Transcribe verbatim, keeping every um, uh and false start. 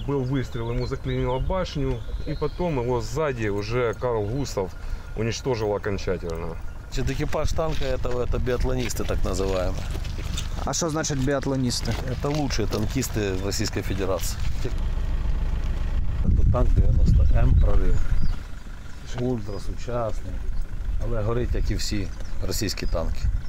был выстрел, ему заклинило башню, и потом его сзади уже Карл Густав уничтожил окончательно. Экипаж танка этого это биатлонисты, так называемые. А що значить біатлоністи? Это лучшие танкисты в Российской Федерации. Это танк дев'яносто М прорив. Ультра сучасний, але горить, як і всі російські танки.